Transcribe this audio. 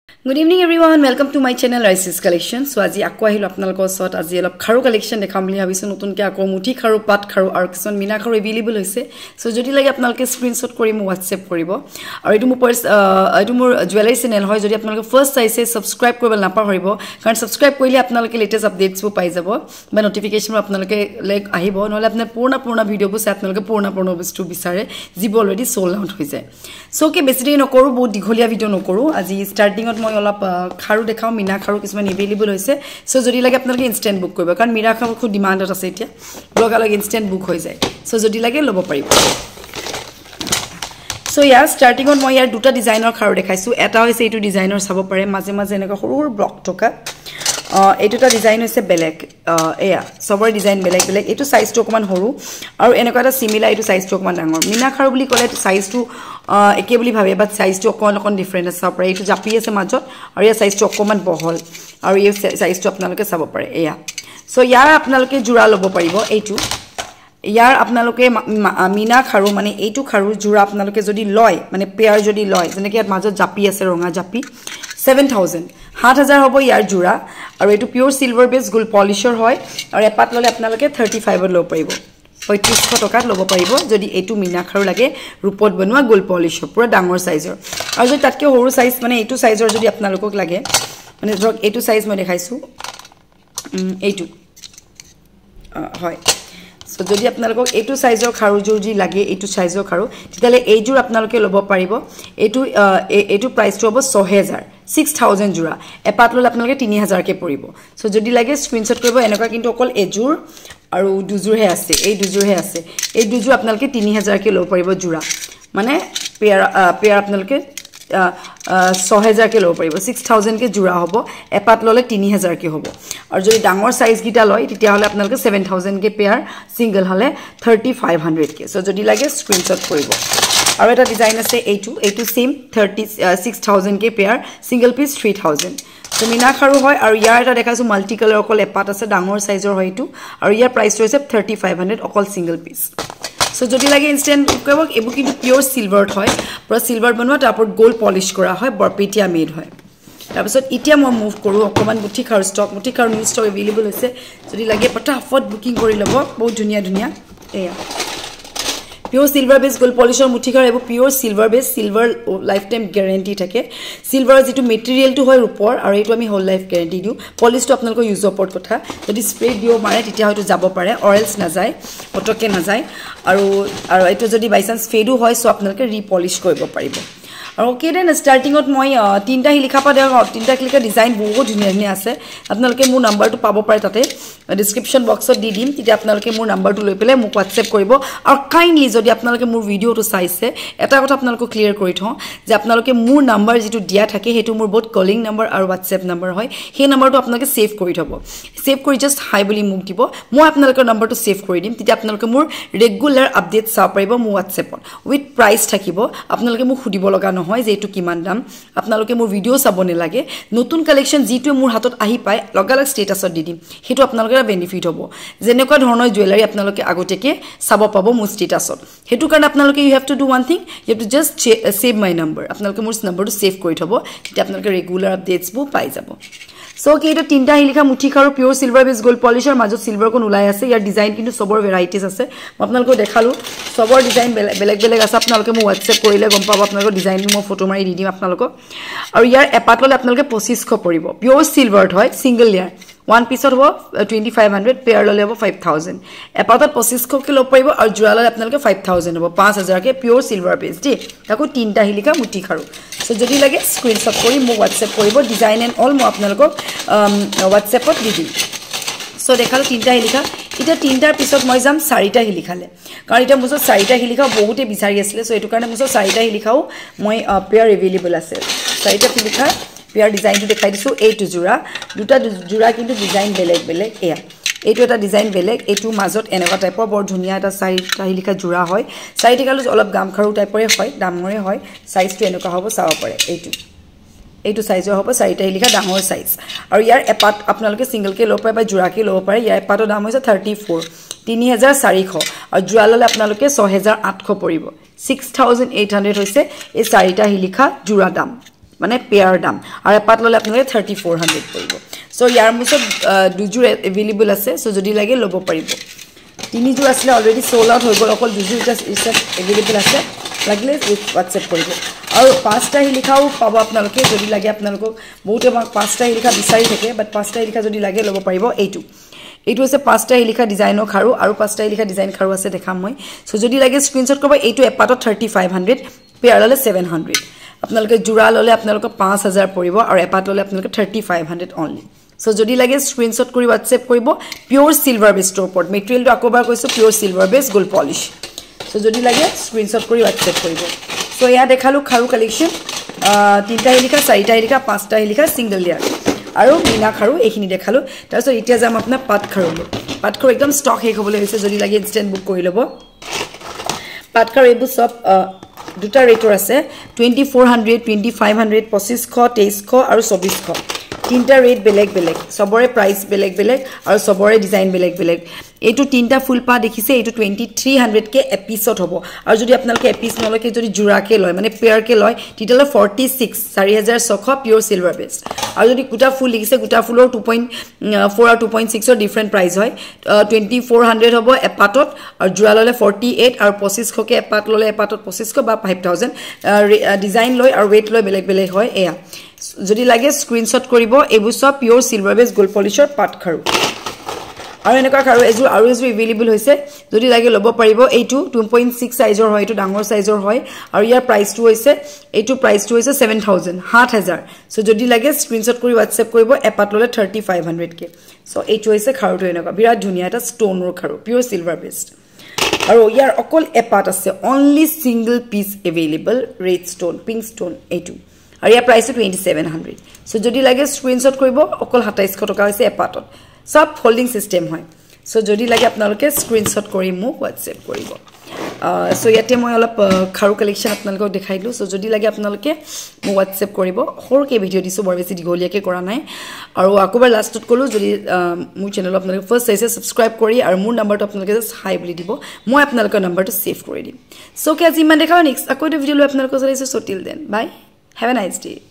Good evening everyone, welcome to my channel Rice's Collection. So আজি আকো আহিলো আপোনালোকৰ ওচৰত আজি অলপ খাৰু কালেকশন দেখাম বুলি ভাবিছো নতুনকৈ আকো মুঠি খাৰু পাট খাৰু আৰু কিছন মিনা খাৰু এভেইলেবল হৈছে সো যদি লাগে আপোনালোকে স্ক্ৰিনশ্বট কৰি মোক WhatsApp কৰিব আৰু এটো মোৰ জুৱেলাৰী চেনেল হয় যদি আপোনালোকে ফাৰ্স্ট চাইছে সাবস্ক্ৰাইব কৰিব নাপাহৰিব কাৰণ সাবস্ক্ৰাইব কৰিলে আপোনালোকে লেটেষ্ট আপডেটছ পাই যাব বা নটিফিকেশন আপোনালোকে লাইক আহিব নহলে আপোনাৰ পুৰণা ভিডিঅ'বোৰ চাই আপোনালোকে পুৰণা বস্তু বিচাৰে যিবোৰ অলৰেডি সোল্ড আউট হৈ যায় সো কি বেছি দেৰি নকৰো বহুত দীঘলীয়া ভিডিঅ' নকৰো আজি ষ্টাৰ্টিংত মই অলপ খাৰু দেখাও মিনা খাৰু কিছুমান এভেইলেবল হৈছে সো যদি লাগে আপোনালোকে ইনস্ট্যান্ট বুক কৰিব কাৰণ মিনা খাৰু খুব ডিমান্ডত আছে এতিয়া লগালগ ইনস্ট্যান্ট বুক হৈ যায় সো যদি লাগে ল'ব পাৰিব সো ইয়াৰ ষ্টাৰ্টিংত মই ইয়াৰ দুটা ডিজাইনৰ খাৰু দেখাইছো এটা হৈছে এইটো ডিজাইনৰ চাব পাৰে মাজে মাজে এনেকা সৰু ব্লক থকা এইটোটা ডিজাইন হৈছে বেলেগ এয়া সবৰ ডিজাইন বেলেগ এইটো সাইজটো অকমান সৰু আৰু এনেকুৱা এটা সিমিলাৰ এইটো সাইজটো অকমান ডাঙৰ মিনা খাৰু বুলি ক'লে সাইজটো একে বুলি ভাবে বাট সাইজটো অকন ডিফাৰেন্ট আছে চাব পাৰে এইটো জাপি আছে মাজত আৰু ইয়াৰ সাইজটো অকমান বহল আৰু এই সাইজটো আপোনালোকে চাব পাৰে এয়া সো ইয়াৰ আপোনালোকে জোৰা ল'ব পাৰিব এইটো ইয়াৰ আপোনালোকে মিনা খাৰু মানে এইটো খাৰু জোৰা আপোনালোকে যদি লয় মানে পেয়াৰ যদি লয় যেনেকৈ ইয়াৰ মাজত জাপি আছে ৰঙা জাপি 7000 7000 হ'ব ইয়াৰ জোৰা আৰু এটো পিওৰ সিলভাৰ বেস গোল্ড পলিশৰ হয় আৰু এপাত ললে আপোনালোকে 35 ত ল'ব পাৰিব 3500 টকাত ল'ব পাৰিব যদি এটো মিনা খাৰু লাগে ৰূপত বনোৱা গোল্ড পলিশৰ পুৰা ডাঙৰ সাইজৰ আৰু যদি তাতকে সৰু সাইজ মানে এটো সাইজৰ যদি আপোনালোকক লাগে মানে ধৰক এটো সাইজ মই দেখাইছো এইটো হয় সো যদি আপোনালোকক এটো সাইজৰ খাৰু যদি লাগে এটো সাইজৰ খাৰু তেতিয়ালে এই জোৰ আপোনালোকে ল'ব পাৰিব এটো প্ৰাইসটো হ'ব 6000 জোৰা এপাত ললে আপোনালোকে 3000 কে পৰিব সো যদি লাগে স্ক্ৰিনশ্বট কৰিব এনেকুৱা কিন্তু অকল এজোৰ আৰু দুজোৰহে আছে এই দুজোৰহে আছে এই দুজোৰ আপোনালোকে 3000 কে ল'ব পাৰিব জোৰা মানে পেয়াৰ আপোনালোকে 6000 কে ল'ব পাৰিব 6000 কে জোৰা হ'ব এপাত ললে 3000 কে হ'ব আৰু যদি ডাঙৰ সাইজ গিটা লয় তেতিয়া হলে আপোনালোকে 7000 কে পেয়াৰ সিঙ্গল হলে 3500 কে সো যদি লাগে স্ক্ৰিনশ্বট কৰিব আৰু এটা ডিজাইন আছে এইটো সেম 36000 কে পেয়াৰ সিঙ্গল পিস 3000 সো মিনা খাৰু হয় আৰু ইয়াৰ এটা দেখাছো মাল্টি কালাৰ অকল এপাত আছে ডাঙৰ সাইজৰ হয় এইটো আৰু ইয়াৰ প্ৰাইসটো হৈছে 3500 অকল সিঙ্গল পিস সো যদি লাগে ইনস্ট্যান্ট কৰিব এবু কিন্তু পিওর সিলভারত হয় পুরা সিলভার বনোৱা তারপর গোল্ড পলিশ কৰা হয় বৰপেটিয়া মেড হয় তাৰপিছত ইতিয়া মই মুভ কৰো অকমান মুঠি খাৰু ষ্টক মুঠি খাৰু নিউ ষ্টক এভেইলেবল আছে যদি লাগে ফটাফট বুকিং কৰি লব বহুত ধুনিয়া এয়া পিওর সিলভার বেস গোল্ড পলিশৰ মুঠি খাৰু এবু pure silver base silver lifetime guarantee থাকে সিলভাৰ যেটো মেটেৰিয়েলটো হয় ৰূপৰ আৰু এইটো আমি হোল লাইফ গ্যাৰান্টি দিও পলিশটো আপোনালোকৰ ইউজ ওপৰত কথা যদি স্প্ৰে দিও মাৰে তেতিয়া হয়তো যাব পাৰে অৰেলস না যায় পটকে না যায় আৰু এইটো যদি বাই চান্স ফেডো হয় সো আপোনালোকে ৰিপলিশ কৰিব পাৰিব আৰু কেডেন ষ্টাৰ্টিংত মই তিনটা লিখা পা দেও তিনটা লিখা ডিজাইন বহুত ধুনিয়া আছে আপোনালোকে মোৰ নাম্বাৰটো পাব পাৰে তাতে ডেসক্ৰিপচন বক্সত দি দিম তেতিয়া আপোনালোকে মোৰ নাম্বাৰটো লৈ পেলে মোক WhatsApp কৰিব আৰু কাইন্ডলি যদি আপোনালোকে মোৰ ভিডিওটো চাইছে এটা কথা আপোনালোকক ক্লিয়াৰ কৰি থওঁ যে আপোনালোকে মোৰ নাম্বাৰ যেটো দিয়া থাকে হেতু মোৰ বহুত কলিং নাম্বাৰ আৰু WhatsApp নাম্বাৰ হয় সেই নাম্বাৰটো আপোনালোকে সেভ কৰি থব সেভ কৰি জাস্ট হাই বুলি মোক দিব মই আপোনালোকৰ নাম্বাৰটো সেভ কৰি দিম তেতিয়া আপোনালোকে মোৰ ৰেগুলাৰ আপডেট চাব পাৰিব মোৰ WhatsAppত উইথ প্ৰাইস থাকিব আপোনালোকে মোক খুদিব লগা নহয় যে এটো কিমান দাম আপোনালোকে মোৰ ভিডিও চাবনে লাগে নতুন কালেকশন যেটো মোৰ হাতত আহি পায় লগালগ ষ্টেটাছত দি দিম হেতু আপোনালোকৰ বেনিফিট হ'ব যেনেকুৱা ধৰণৰ জুৱেলাৰী আপোনালোকে আগতেকে চাব পাব মোৰ ষ্টেটাছত হেতু কাৰণ আপোনালোকে you have to do one thing you have to just save my number আপোনালোকে মোৰ নাম্বাৰটো সেভ কৰি থব তেতিয়া আপোনালোকে ৰেগুলাৰ আপডেটছ বু পাই যাব সো কি এটা তিনটা হিলিখা মুঠি খাৰু পিওর সিলভার বেস গোল্ড পলিশৰ মাজত সিলভাৰ কোন উলাই আছে ইয়াৰ ডিজাইন কিন্তু সবৰ ভেৰাইটিজ আছে মই আপোনালোকক দেখালো সবৰ ডিজাইন বেলেগ আছে আপোনালোকে মোক WhatsApp কৰিলে গম পাব আপোনালোকৰ ডিজাইন মই ফটো মাৰি দি দিম আপোনালোকক আৰু ইয়াৰ এপাত ললে আপোনালোকে 2500 পৰিব পিওর সিলভাৰত হয় সিঙ্গল লেয়াৰ ওয়ান পিসত হ'ব 2500 পেয়াৰ ললে হ'ব 5000 এপাতত 2500 কে ল'ব পাৰিব আৰু জোৰা ললে আপোনালোকে 5000 হ'ব 5000 কে পিওর সিলভাৰ বেস দি তাকো তিনটা হিলিকা মুঠি খাৰু সো যদি লাগে স্ক্ৰিনশ্বট কৰি মোক WhatsApp কৰিব ডিজাইন এন্ড অল মই আপোনালোকক WhatsAppত দি দিম সো দেখালো তিনটা হিলিকা এটা তিনটাৰ পিছত মই যাম চাৰিটা হিলিখালে কাৰণ এটা মুছ চাৰিটা হিলিখা বহুতে বিচাৰি আছিল সো এটো কাৰণে মুছ চাৰিটা হিলিখাও মই পেয়াৰ এভেইলেবল আছে চাৰিটা হিলিখা পেয়াৰ ডিজাইনটো দেখাই দিছো এইটো জোৰা দুটা জোৰা কিন্তু ডিজাইন বেলেগ এয়া এইটো এটা ডিজাইন বেলেগ এইটো মাজত এনেকুৱা টাইপৰ বৰ ধুনিয়া এটা চাৰিটা হিলিখা জোৰা হয় চাৰিটা কালো অলপ গামখাৰু টাইপৰে হয় ডাঙৰে হয় সাইজটো এনেকুৱা হ'ব চাব পাৰে এইটো সাইজৰ হ'ব চাৰিটা হিলিখা ডাঙৰ সাইজ আৰু ইয়াৰ এপাত আপোনালোকে সিঙ্গল কে ল'ব পাৰে বা জোৰা কে ল'ব পাৰে ইয়াৰ এপাতৰ দাম হৈছে 34 3400 আৰু জোৰা ললে আপোনালোকে 6800 পৰিব 6800 হৈছে এই চাৰিটা হিলিখা জোৰা দাম মানে পেয়াৰ দাম আৰু এপাত ললে আপোনালোকে 3400 পৰিব সো ইয়াৰ মুছত দুজোৰ এভেইলেবল আছে সো যদি লাগে ল'ব পাৰিব তিনিজোৰ আসলে অলৰেডি সোল্ড আউট হৈ গ'ল অকল দুজোৰ জাস্ট এভেইলেবল আছে লাগিলে WhatsApp কৰিব আৰু পাঁচটা লিখাও পাব আপোনালোকে যদি লাগে আপোনালোকক বহুতে পাঁচটা লিখা বিচাৰি থাকে বাট পাঁচটা লিখা যদি লাগে ল'ব পাৰিব এইটো এইটো আছে পাঁচটা লিখা ডিজাইনৰ খাৰু আৰু পাঁচটা লিখা ডিজাইন খাৰু আছে দেখাম মই সো যদি লাগে স্ক্ৰিনশ্বট কৰিব এইটো এপাতত 3500 পেয়াৰ ললে 700 আপোনালোকে জোৰা ললে আপোনালোকক 5000 পৰিব আৰু এপাত ললে আপোনালোকে 3500 অনলি সো যদি লাগে স্ক্ৰিনশ্বট কৰি WhatsApp কৰিব পিওৰ সিলভাৰ বেছৰ ওপৰত মেটেৰিয়েলটো আকবাৰ কৈছো pure silver base gold polish so যদি লাগে স্ক্ৰিনশ্বট কৰি WhatsApp কৰিব সো ইয়া দেখালো খাৰু কালেকশন তিনটা লিখা চাৰিটা লিখা পাঁচটা লিখা সিঙ্গেল লেয়াৰ আৰু বিনা খাৰু এইখিনি দেখালো তাৰছত এতিয়া যাম আপোনাৰ পাট খাৰু একদম ষ্টক শেষ হ'বলৈ হৈছে যদি লাগে ইনষ্টেন্ট বুক কৰি ল'ব পাট খাৰু এইবোৰ সব দুটা ৰেটৰ আছে 2400 2500 2500 2300 আৰু 2400 তিনটা ৰেট বেলেগ বেলেগ সবৰে প্ৰাইস বেলেগ বেলেগ আৰু সবৰে ডিজাইন বেলেগ বেলেগ এইটো তিনটা ফুল পা দেখিছে এইটো 2300 কে এপিসড হ'ব আৰু যদি আপোনালোকে এপিস নলকে যদি জুৰাকে লয় মানে পেয়াৰ কে লয় তিতালে 46 4600 পিওৰ সিলভাৰ বেস আৰু যদি গুটা ফুল লিখিছে গুটা ফুলৰ 2.4 আৰু 2.6 ৰ ডিফাৰেন্ট প্ৰাইস হয় 2400 হ'ব এপাটত আৰু জুৰা ললে 48 আৰু 2500 কে এপাট ললে এপাটত 2500 বা 5000 ডিজাইন লয় আৰু ৱেট লয় বেলেগ বেলেগ হয় এয়া যদি লাগে স্ক্ৰিনশ্বট কৰিব এবু সব পিওৰ সিলভাৰ বেস গোল্ড পলিশৰ পাট খাৰু আৰু এনেকা খাৰু এজু আৰু এজু এভেইলেবল হৈছে যদি লাগে ল'ব পাৰিব এইটো 2.6 সাইজৰ হয় এইটো ডাঙৰ সাইজৰ হয় আৰু ইয়াৰ প্ৰাইসটো হৈছে এইটো প্ৰাইসটো হৈছে 7000 7000 সো যদি লাগে স্ক্ৰিনশ্বট কৰি WhatsApp কৰিব এপাত ললে 3500 কে সো এইটো হৈছে খাৰুটো এনেকা বিৰাট ধুনিয়া এটা ষ্টোনৰ খাৰু পিওৰ সিলভাৰ বেস আৰু ইয়াৰ অকল এপাত আছে only single piece available red stone pink stone এইটো আৰু ইয়াৰ প্ৰাইস 2700 সো যদি লাগে স্ক্ৰিনশ্বট কৰিব অকল 2700 টকা হৈছে এপাটত সব ফোল্ডিং সিস্টেম হয় সো যদি লাগে আপোনালোকে স্ক্ৰিনশ্বট কৰি মোক WhatsApp কৰিব সো ইয়াতে মই অলপ খাৰু কালেকশন আপোনালোকক দেখাইলো সো যদি লাগে আপোনালোকে মোক WhatsApp কৰিব হৰকে ভিডিও দিছো বৰ বেছি দিগলিয়াকে কৰা নাই আৰু আকবাৰ লাষ্টত কলো যদি মোৰ চেনেল আপোনালোকে ফাৰ্স্ট চাইছে সাবস্ক্ৰাইব কৰি আৰু মোৰ নাম্বাৰটো আপোনালোকে জাস্ট হাই বুলি দিব মই আপোনালোকৰ নাম্বাৰটো সেভ কৰি দিম সো কি আজি ইমান দেখাও নেক্সট আকৌ ভিডিও লৈ আপোনালোকক চাইছো so till then bye Have a nice day.